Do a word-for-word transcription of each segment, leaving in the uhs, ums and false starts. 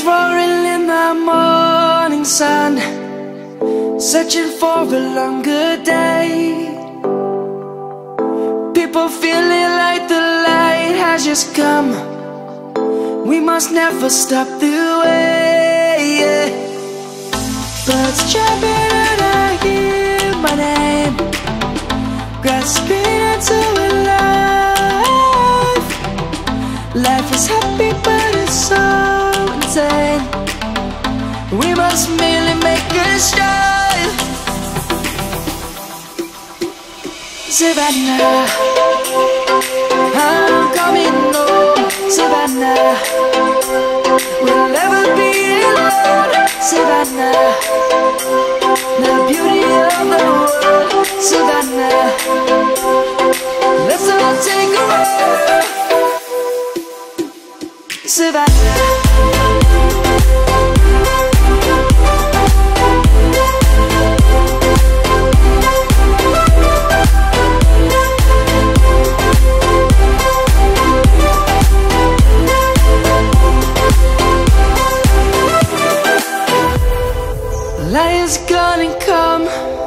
roaring in the morning sun, searching for a longer day. People feeling like the light has just come. We must never stop the way, yeah. Birds chirping and I hear my name, grasping into a life. Life is happy but it's so insane. We must merely make a strive. Savannah, I'm coming home. Savannah, we'll never be alone. Savannah, the beauty of the world. Savannah, let's all take a ride. Savannah, light is gonna come.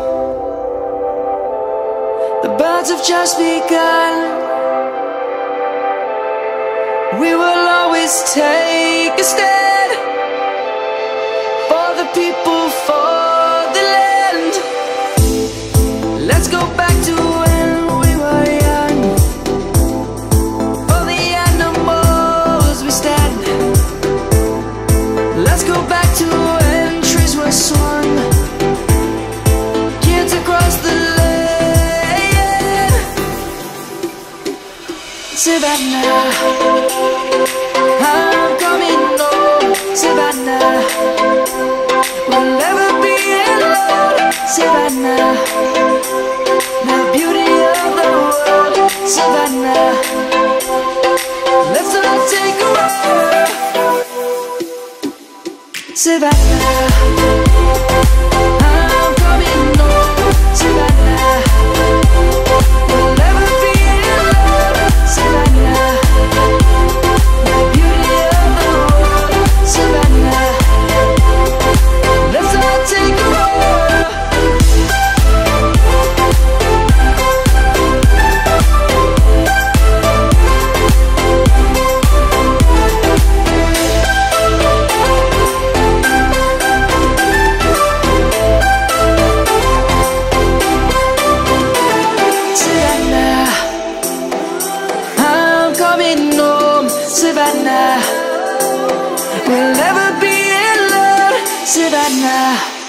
The birds have just begun. We will always take a stand for the people, for the land. Let's go back to when we were young. For the animals we stand. Let's go back to when trees were swung, kids across the land. Savannah, I'm coming home. Savannah, we'll never be alone. Savannah, the beauty of the world. Savannah, let's all take a ride. Savannah, I'm coming home. Savannah, we'll never be alone. Savannah, the beauty of the world. Savannah, let's all take a ride. Savannah, we'll never be alone. Savannah.